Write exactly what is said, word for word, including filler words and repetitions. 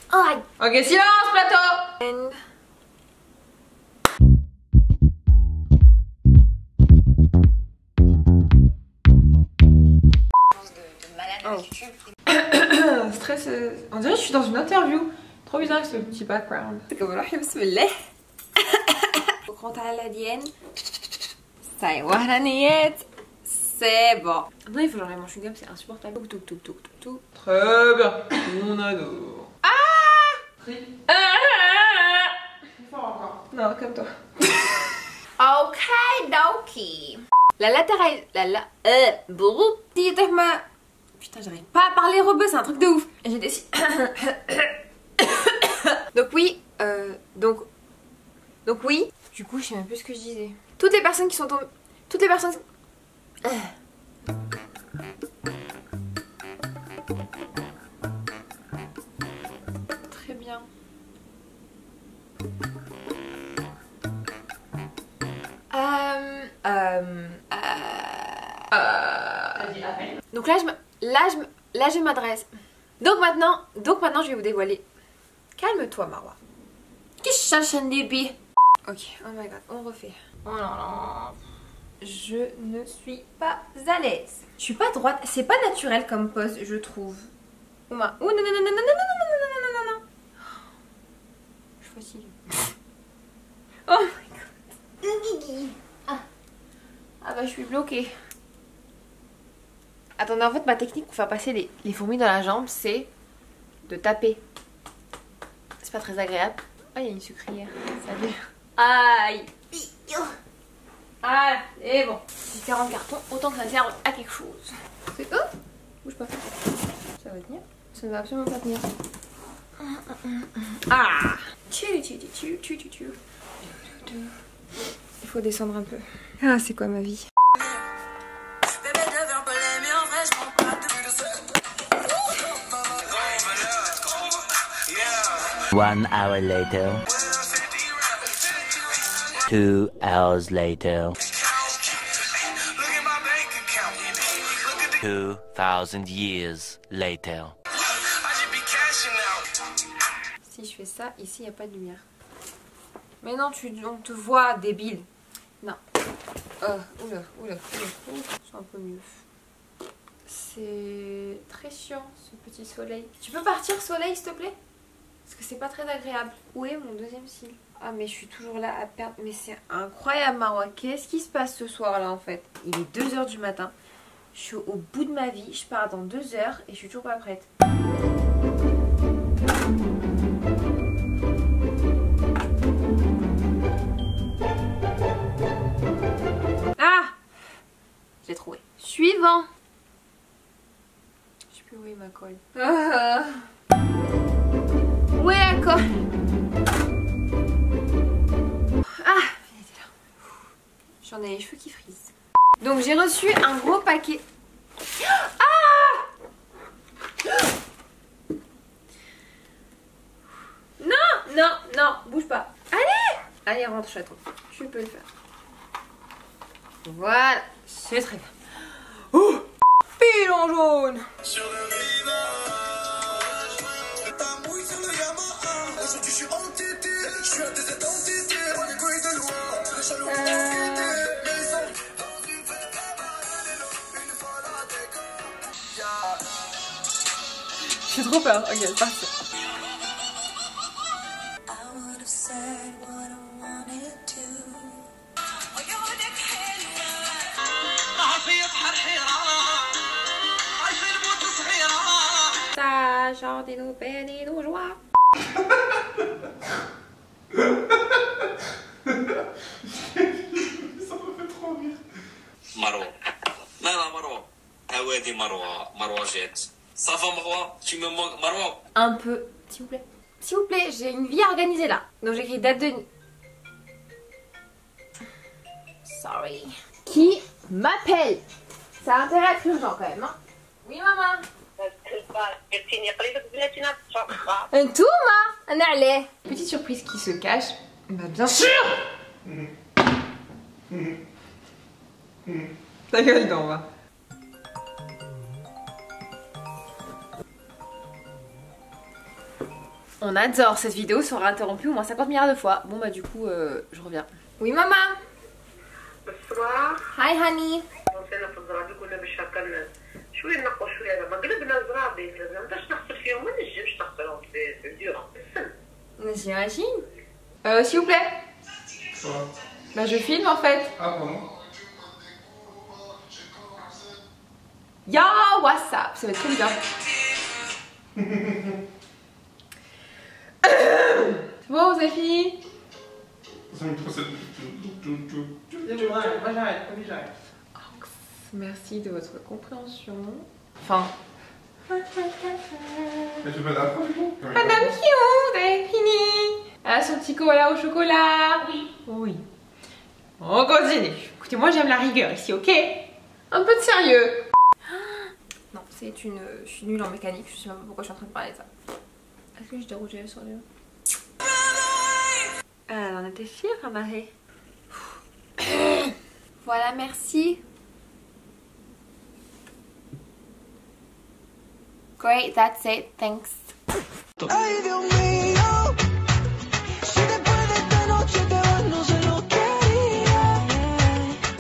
Aïe. Ok, silence, plateau. And... Oh. Stress. euh, On dirait que je suis dans une interview. Trop bizarre ce petit background. bismillah. وكنت على ديان صاي واحدة نيات c'est bon. Non, il faut genre mon chewing-gum, c'est insupportable. Touk touk touk touk touk touk. Très bien. On adore. Ah, ah encore. Non, comme toi. ok, doki. La latérale, la la, euh, brou. Putain, j'arrive pas à parler rebeu, c'est un truc de ouf. J'ai décidé. Donc oui, euh, donc, donc oui. Du coup, je sais même plus ce que je disais. Toutes les personnes qui sont tombées, toutes les personnes. Très bien. Euh, euh, euh, donc là je me, là je me, là je m'adresse. Donc maintenant, donc maintenant je vais vous dévoiler. Calme-toi Marwa. Qu'est-ce que ça débit? Ok, oh my god, on refait. Oh là là. Je ne suis pas à l'aise. Je suis pas droite, c'est pas naturel comme pose, je trouve. Ouma. Ouh non non non non non non non non non non non non. Je suis fatiguée. Oh my god. Ah. Ah bah je suis bloquée. Attendez, en fait ma technique pour faire passer les, les fourmis dans la jambe, c'est de taper. C'est pas très agréable. Oh, il y a une sucrière. Salut. Aïe. Ah, et bon. Différents cartons, autant que ça serve à quelque chose. C'est tout. Bouge pas. Ça va tenir? Ça ne va absolument pas tenir. Ah. Tu, tu, tu, tu, tu, tu, tu. Il faut descendre un peu. Ah, c'est quoi ma vie? One hour later. Two hours later. Two thousand years later. Si je fais ça, ici il n'y a pas de lumière. Mais non, tu, on te voit, débile. Non. Oh, oula, oula, oula. C'est un peu mieux. C'est très chiant ce petit soleil. Tu peux partir soleil s'il te plaît? Parce que c'est pas très agréable. Où est mon deuxième cil? Ah mais je suis toujours là à perdre. Mais c'est incroyable Marwa. Qu'est-ce qui se passe ce soir là en fait? Il est deux heures du matin. Je suis au bout de ma vie. Je pars dans deux heures et je suis toujours pas prête. Ah! J'ai trouvé. Suivant. Je sais plus où est ma colle. Ah. Où est la colle? Ah! J'en ai les cheveux qui frisent. Donc j'ai reçu un gros paquet. Ah! Non, non, non, bouge pas. Allez! Allez, rentre chaton. Tu peux le faire. Voilà, c'est très bien. Oh! Pilon jaune! J'ai trop peur. Ok, c'est parti. Ça chante et nous peines et nos joies. Ça me fait trop rire. Marwa. لا لا مروة. هوادي مروة. مروة جات. Ça va Marwa? Tu me manques Marwa? Un peu, s'il vous plaît. S'il vous plaît, j'ai une vie organisée là. Donc j'écris date de... Sorry. Qui m'appelle? Ça a intérêt à être urgent quand même, hein. Oui maman. انتوما انا عليه. Petite surprise qui se cache. Bah bien sûr. Ta gueule d'en bas. On adore, cette vidéo sera interrompue au moins cinquante milliards de fois. Bon bah du coup, euh, je reviens. Oui maman. Bonsoir. Hi honey. وصلنا في الزرابي كنا باش هكا شويه نقوا شويه زعما قلبنا الزرابي ما نقدرش نغسل فيهم ما نجمش نغسلهم في الديور. J'imagine. Euh, s'il vous plaît. Bah je filme en fait. Ah pardon. Yo, what's up? Ça va être trop bizarre. C'est bon, vous avez fini? Moi j'arrête, j'arrête. Merci de votre compréhension. Enfin. Mais tu veux la fin du coup? Madame Kiou, vous avez fini? Elle a son petit cola au chocolat. Oui. Oui. On continue. Écoutez, moi j'aime la rigueur ici, ok? Un peu de sérieux. Non, c'est une... Je suis nulle en mécanique, je sais même pas pourquoi je suis en train de parler de ça. Est-ce que j'ai dérougé sur les... Elle en était fière, Marie. Voilà, merci. Great, that's it, thanks.